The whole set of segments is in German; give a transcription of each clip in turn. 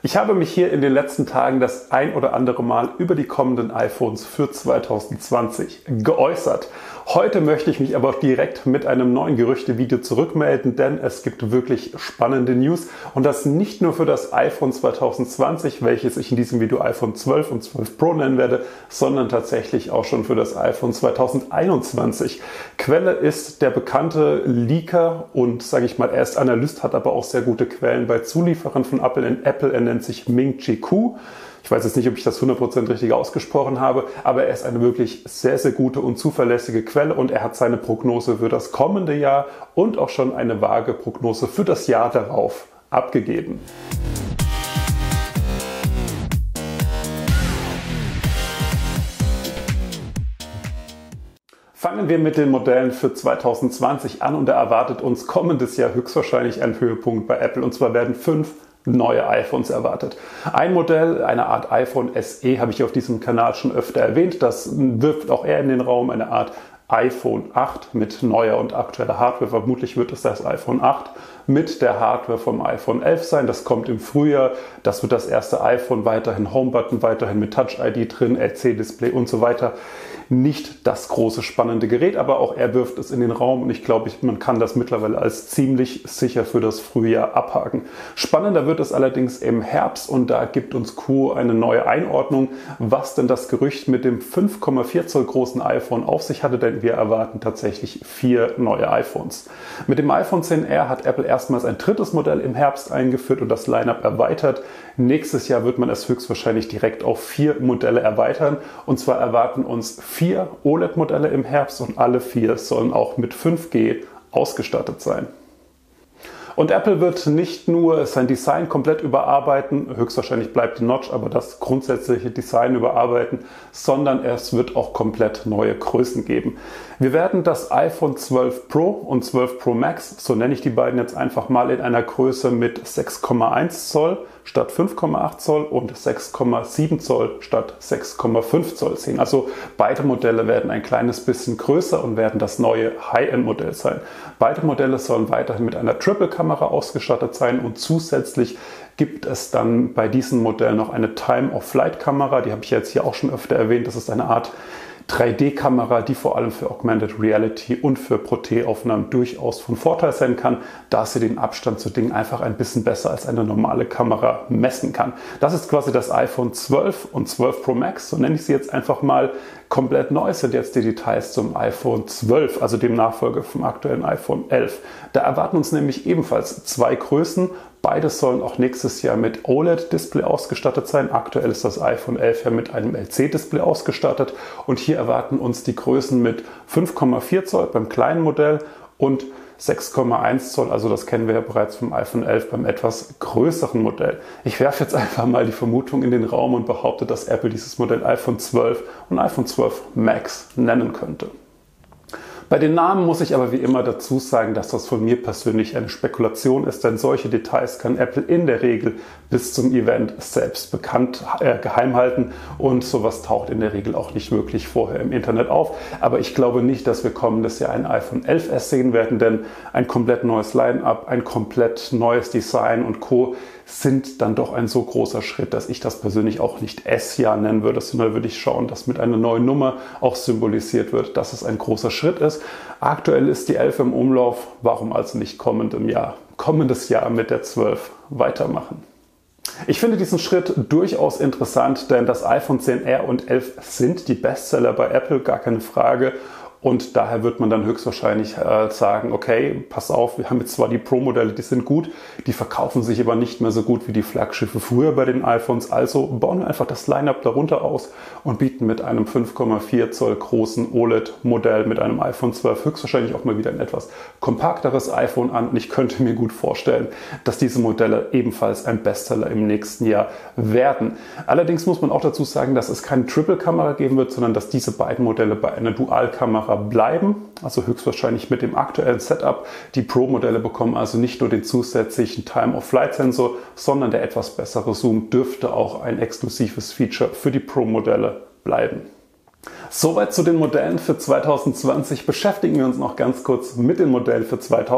Ich habe mich hier in den letzten Tagen das ein oder andere Mal über die kommenden iPhones für 2020 geäußert. Heute möchte ich mich aber direkt mit einem neuen Gerüchtevideo zurückmelden, denn es gibt wirklich spannende News und das nicht nur für das iPhone 2020, welches ich in diesem Video iPhone 12 und 12 Pro nennen werde, sondern tatsächlich auch schon für das iPhone 2021. Quelle ist der bekannte Leaker und sage ich mal, er ist Analyst, hat aber auch sehr gute Quellen bei Zulieferern von Apple. Er nennt sich Ming-Chi Kuo. Ich weiß jetzt nicht, ob ich das 100% richtig ausgesprochen habe, aber er ist eine wirklich sehr, sehr gute und zuverlässige Quelle und er hat seine Prognose für das kommende Jahr und auch schon eine vage Prognose für das Jahr darauf abgegeben. Fangen wir mit den Modellen für 2020 an und da erwartet uns kommendes Jahr höchstwahrscheinlich ein Höhepunkt bei Apple und zwar werden 5 neue iPhones erwartet. Ein Modell, eine Art iPhone SE, habe ich auf diesem Kanal schon öfter erwähnt. Das wirft auch eher in den Raum, eine Art iPhone 8 mit neuer und aktueller Hardware. Vermutlich wird es das iPhone 8 mit der Hardware vom iPhone 11 sein. Das kommt im Frühjahr. Das wird das erste iPhone, weiterhin Home-Button, weiterhin mit Touch-ID drin, LC-Display und so weiter. Nicht das große spannende Gerät, aber auch er wirft es in den Raum und ich glaube, man kann das mittlerweile als ziemlich sicher für das Frühjahr abhaken. Spannender wird es allerdings im Herbst und da gibt uns Kuo eine neue Einordnung, was denn das Gerücht mit dem 5,4 Zoll großen iPhone auf sich hatte, denn wir erwarten tatsächlich 4 neue iPhones. Mit dem iPhone XR hat Apple erstmals ein drittes Modell im Herbst eingeführt und das Line-Up erweitert. Nächstes Jahr wird man es höchstwahrscheinlich direkt auf 4 Modelle erweitern und zwar erwarten uns 4 OLED-Modelle im Herbst und alle 4 sollen auch mit 5G ausgestattet sein. Und Apple wird nicht nur sein Design komplett überarbeiten, höchstwahrscheinlich bleibt die Notch, aber das grundsätzliche Design überarbeiten, sondern es wird auch komplett neue Größen geben. Wir werden das iPhone 12 Pro und 12 Pro Max, so nenne ich die beiden jetzt einfach mal, in einer Größe mit 6,1 Zoll statt 5,8 Zoll und 6,7 Zoll statt 6,5 Zoll sehen. Also beide Modelle werden ein kleines bisschen größer und werden das neue High-End-Modell sein. Beide Modelle sollen weiterhin mit einer Triple-Kamera ausgestattet sein und zusätzlich gibt es dann bei diesem Modell noch eine Time-of-Flight-Kamera. Die habe ich jetzt hier auch schon öfter erwähnt. Das ist eine Art 3D-Kamera, die vor allem für Augmented Reality und für Pro T-Aufnahmen durchaus von Vorteil sein kann, da sie den Abstand zu Dingen einfach ein bisschen besser als eine normale Kamera messen kann. Das ist quasi das iPhone 12 und 12 Pro Max, so nenne ich sie jetzt einfach mal. Komplett neu sind jetzt die Details zum iPhone 12, also dem Nachfolger vom aktuellen iPhone 11. Da erwarten uns nämlich ebenfalls 2 Größen. Beide sollen auch nächstes Jahr mit OLED-Display ausgestattet sein. Aktuell ist das iPhone 11 ja mit einem LC-Display ausgestattet. Und hier erwarten uns die Größen mit 5,4 Zoll beim kleinen Modell und 6,1 Zoll, also das kennen wir ja bereits vom iPhone 11 beim etwas größeren Modell. Ich werfe jetzt einfach mal die Vermutung in den Raum und behaupte, dass Apple dieses Modell iPhone 12 und iPhone 12 Max nennen könnte. Bei den Namen muss ich aber wie immer dazu sagen, dass das von mir persönlich eine Spekulation ist, denn solche Details kann Apple in der Regel bis zum Event selbst geheim halten und sowas taucht in der Regel auch nicht wirklich vorher im Internet auf. Aber ich glaube nicht, dass wir kommendes Jahr ein iPhone 11s sehen werden, denn ein komplett neues Line-Up, ein komplett neues Design und Co. sind dann doch ein so großer Schritt, dass ich das persönlich auch nicht S-Jahr nennen würde, sondern würde ich schauen, dass mit einer neuen Nummer auch symbolisiert wird, dass es ein großer Schritt ist. Aktuell ist die 11 im Umlauf, warum also nicht kommendes Jahr mit der 12 weitermachen? Ich finde diesen Schritt durchaus interessant, denn das iPhone XR und 11 sind die Bestseller bei Apple, gar keine Frage. Und daher wird man dann höchstwahrscheinlich sagen, okay, pass auf, wir haben jetzt zwar die Pro-Modelle, die sind gut, die verkaufen sich aber nicht mehr so gut wie die Flaggschiffe früher bei den iPhones. Also bauen wir einfach das Line-Up darunter aus und bieten mit einem 5,4 Zoll großen OLED-Modell mit einem iPhone 12 höchstwahrscheinlich auch mal wieder ein etwas kompakteres iPhone an. Und ich könnte mir gut vorstellen, dass diese Modelle ebenfalls ein Bestseller im nächsten Jahr werden. Allerdings muss man auch dazu sagen, dass es keine Triple-Kamera geben wird, sondern dass diese beiden Modelle bei einer Dual-Kamera bleiben, also höchstwahrscheinlich mit dem aktuellen Setup. Die Pro-Modelle bekommen also nicht nur den zusätzlichen Time-of-Flight-Sensor, sondern der etwas bessere Zoom dürfte auch ein exklusives Feature für die Pro-Modelle bleiben. Soweit zu den Modellen für 2020. Beschäftigen wir uns noch ganz kurz mit den Modellen für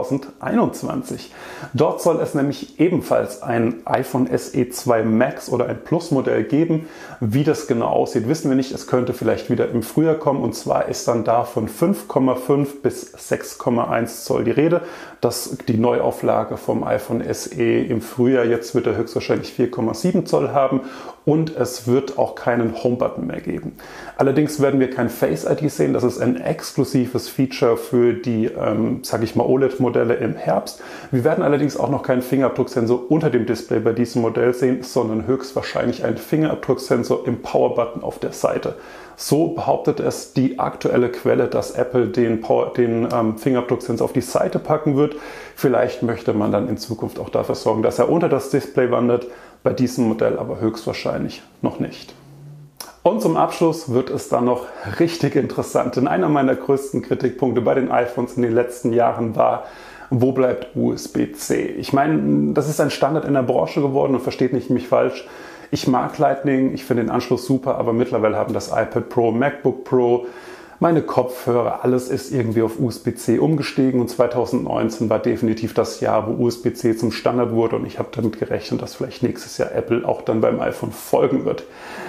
2021. Dort soll es nämlich ebenfalls ein iPhone SE 2 Max oder ein Plus-Modell geben. Wie das genau aussieht, wissen wir nicht. Es könnte vielleicht wieder im Frühjahr kommen, und zwar ist dann da von 5,5 bis 6,1 Zoll die Rede. Das ist die Neuauflage vom iPhone SE im Frühjahr. Jetzt wird er höchstwahrscheinlich 4,7 Zoll haben und es wird auch keinen Home-Button mehr geben. Allerdings werden wir kein Face ID sehen. Das ist ein exklusives Feature für die, sage ich mal, OLED-Modelle im Herbst. Wir werden allerdings auch noch keinen Fingerabdrucksensor unter dem Display bei diesem Modell sehen, sondern höchstwahrscheinlich einen Fingerabdrucksensor im Power-Button auf der Seite. So behauptet es die aktuelle Quelle, dass Apple den Fingerabdrucksensor auf die Seite packen wird. Vielleicht möchte man dann in Zukunft auch dafür sorgen, dass er unter das Display wandert. Bei diesem Modell aber höchstwahrscheinlich noch nicht. Und zum Abschluss wird es dann noch richtig interessant. Denn einer meiner größten Kritikpunkte bei den iPhones in den letzten Jahren war: Wo bleibt USB-C? Ich meine, das ist ein Standard in der Branche geworden, und versteht nicht mich falsch. Ich mag Lightning, ich finde den Anschluss super, aber mittlerweile haben das iPad Pro, MacBook Pro, meine Kopfhörer, alles ist irgendwie auf USB-C umgestiegen, und 2019 war definitiv das Jahr, wo USB-C zum Standard wurde, und ich habe damit gerechnet, dass vielleicht nächstes Jahr Apple auch dann beim iPhone folgen wird.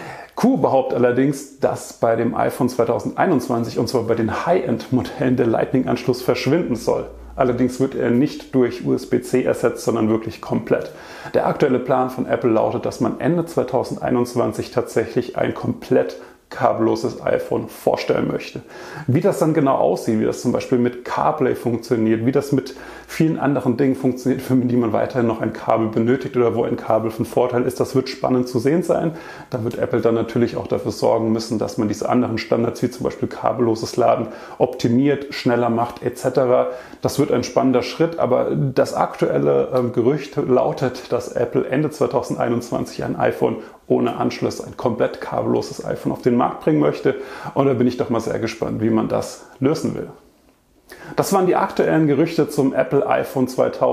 Q behauptet allerdings, dass bei dem iPhone 2021, und zwar bei den High-End-Modellen, der Lightning-Anschluss verschwinden soll. Allerdings wird er nicht durch USB-C ersetzt, sondern wirklich komplett. Der aktuelle Plan von Apple lautet, dass man Ende 2021 tatsächlich ein komplett kabelloses iPhone vorstellen möchte. Wie das dann genau aussieht, wie das zum Beispiel mit CarPlay funktioniert, wie das mit vielen anderen Dingen funktioniert, für die man weiterhin noch ein Kabel benötigt oder wo ein Kabel von Vorteil ist, das wird spannend zu sehen sein. Da wird Apple dann natürlich auch dafür sorgen müssen, dass man diese anderen Standards wie zum Beispiel kabelloses Laden optimiert, schneller macht etc. Das wird ein spannender Schritt, aber das aktuelle Gerücht lautet, dass Apple Ende 2021 ein iPhone ohne Anschluss, ein komplett kabelloses iPhone auf den Markt bringen möchte. Und da bin ich doch mal sehr gespannt, wie man das lösen will. Das waren die aktuellen Gerüchte zum Apple iPhone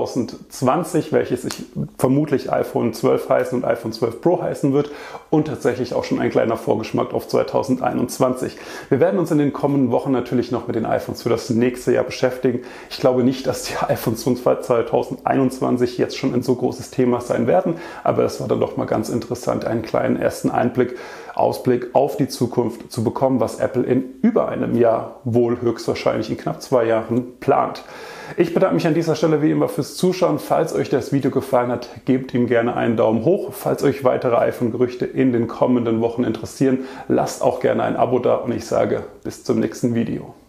2020, welches sich vermutlich iPhone 12 heißen und iPhone 12 Pro heißen wird, und tatsächlich auch schon ein kleiner Vorgeschmack auf 2021. Wir werden uns in den kommenden Wochen natürlich noch mit den iPhones für das nächste Jahr beschäftigen. Ich glaube nicht, dass die iPhones 2021 jetzt schon ein so großes Thema sein werden, aber es war dann doch mal ganz interessant, einen kleinen ersten Ausblick auf die Zukunft zu bekommen, was Apple in über einem Jahr, wohl höchstwahrscheinlich in knapp 2 Jahren, plant. Ich bedanke mich an dieser Stelle wie immer fürs Zuschauen. Falls euch das Video gefallen hat, gebt ihm gerne einen Daumen hoch. Falls euch weitere iPhone-Gerüchte in den kommenden Wochen interessieren, lasst auch gerne ein Abo da, und ich sage bis zum nächsten Video.